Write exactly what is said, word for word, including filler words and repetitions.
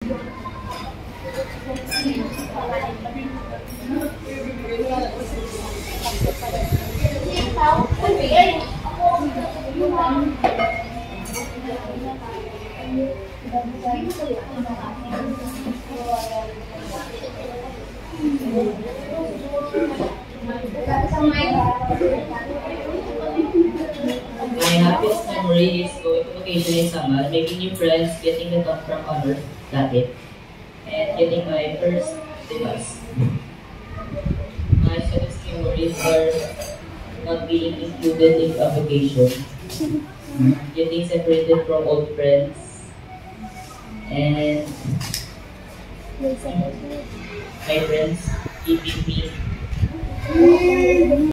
My happiest memory is going to vacation in summer, making new friends, getting the talk from others, that it, and getting my first device. My saddest memories are not being included in a vacation, getting separated from old friends, and my friends keeping me